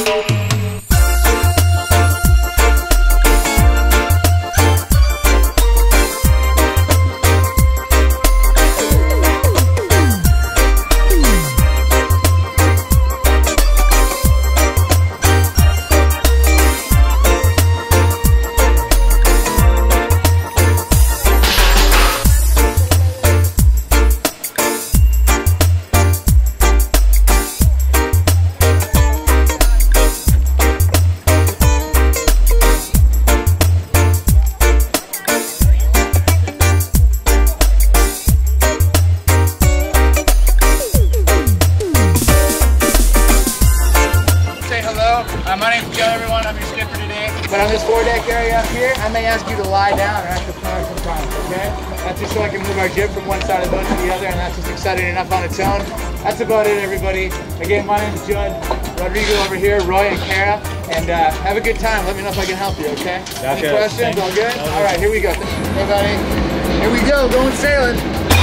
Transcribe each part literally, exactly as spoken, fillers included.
But on this foredeck area up here, I may ask you to lie down or ask to fire sometimes, okay? That's just so I can move our jib from one side of the boat to the other, and that's just exciting enough on its own. That's about it, everybody. Again, my name is Judd, Rodrigo over here, Roy and Kara, and uh, have a good time. Let me know if I can help you, okay? Gotcha. Any questions? All good? All right, here we go. Hey, buddy. Here we go, going sailing.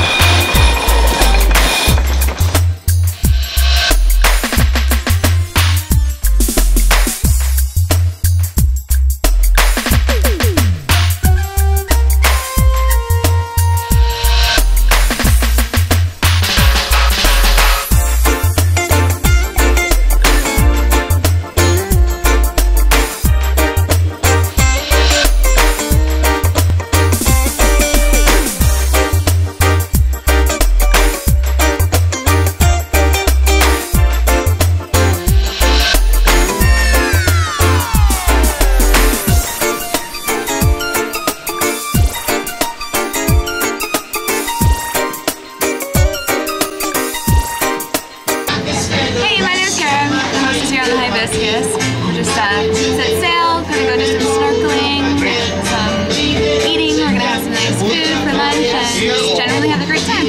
We're just uh, set sail, gonna go do some snorkeling, some eating, we're gonna have some nice food for lunch, and just generally have a great time.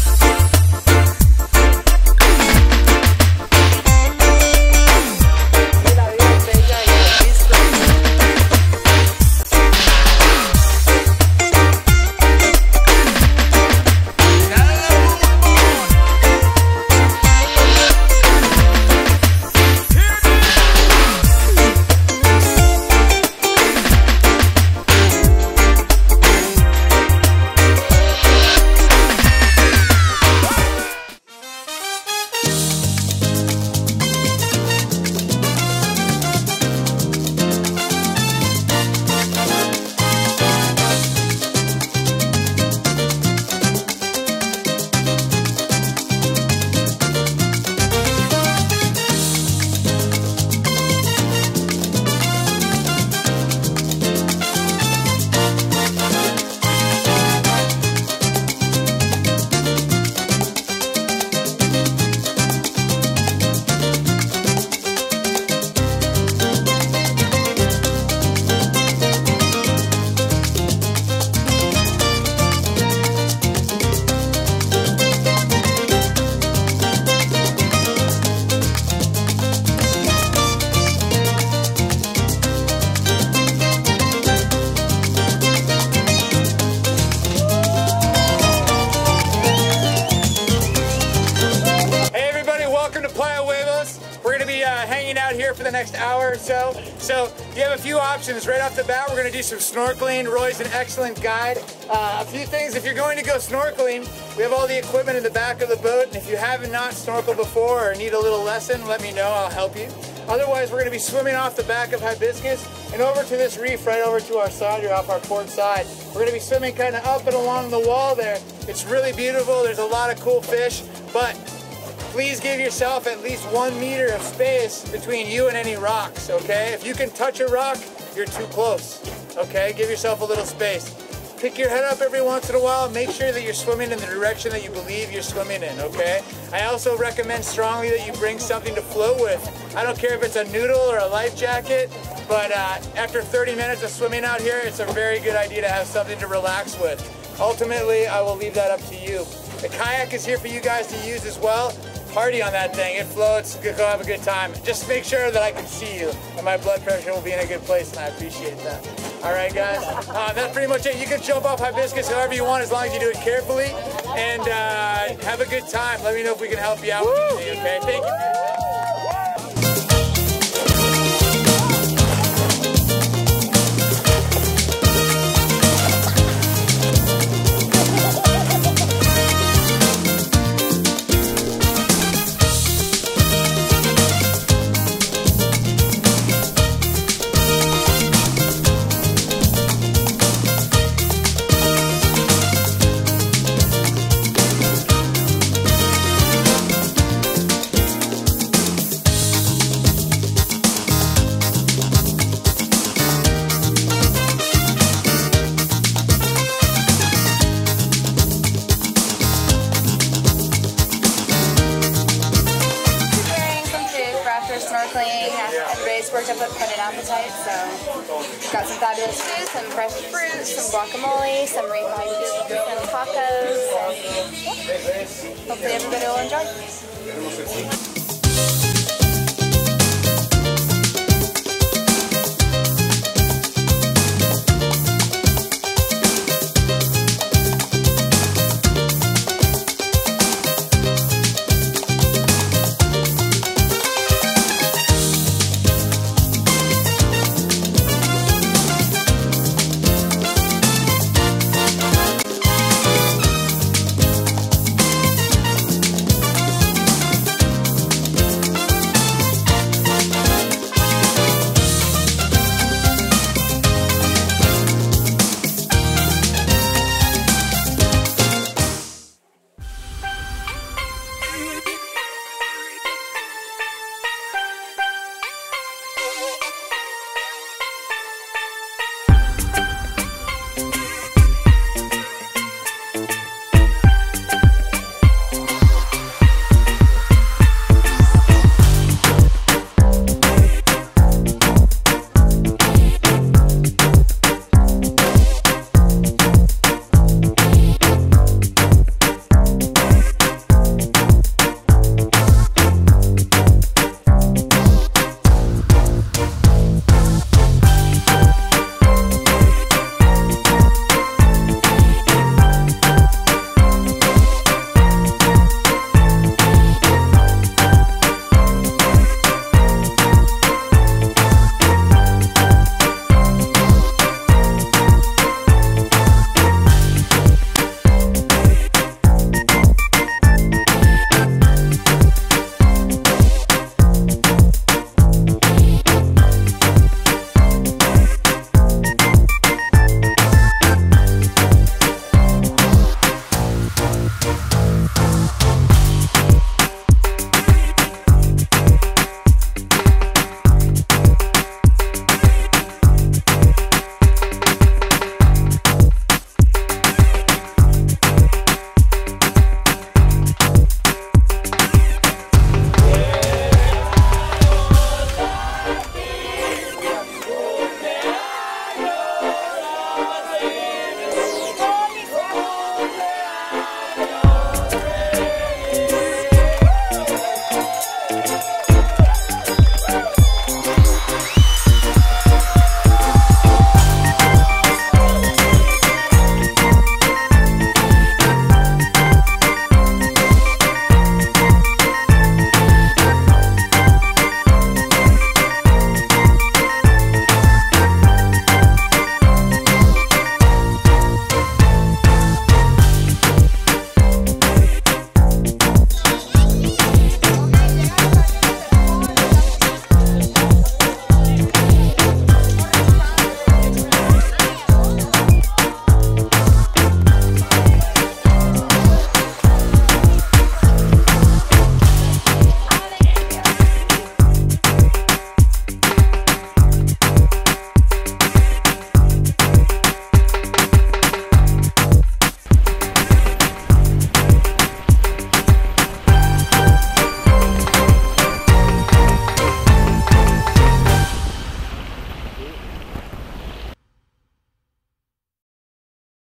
Hanging out here for the next hour or so. So you have a few options right off the bat. We're going to do some snorkeling. Roy's an excellent guide. Uh, a few things, if you're going to go snorkeling, we have all the equipment in the back of the boat, and if you have not snorkeled before or need a little lesson, let me know, I'll help you. Otherwise, we're going to be swimming off the back of Hibiscus and over to this reef right over to our side or off our port side. We're going to be swimming kind of up and along the wall there. It's really beautiful. There's a lot of cool fish, but please give yourself at least one meter of space between you and any rocks, okay? If you can touch a rock, you're too close, okay? Give yourself a little space. Pick your head up every once in a while. Make sure that you're swimming in the direction that you believe you're swimming in, okay? I also recommend strongly that you bring something to float with. I don't care if it's a noodle or a life jacket, but uh, after thirty minutes of swimming out here, it's a very good idea to have something to relax with. Ultimately, I will leave that up to you. The kayak is here for you guys to use as well. Party on that thing. It floats. Go have a good time. Just make sure that I can see you and my blood pressure will be in a good place, and I appreciate that. All right, guys. Uh, that's pretty much it. You can jump off Hibiscus however you want as long as you do it carefully, and uh, have a good time. Let me know if we can help you out. Woo! Okay? Thank you. after snorkeling. Everybody's worked up quite an appetite, so got some fabulous food, some fresh fruit, some guacamole, some refried beef, some tacos, and yeah. Hopefully everybody will enjoy.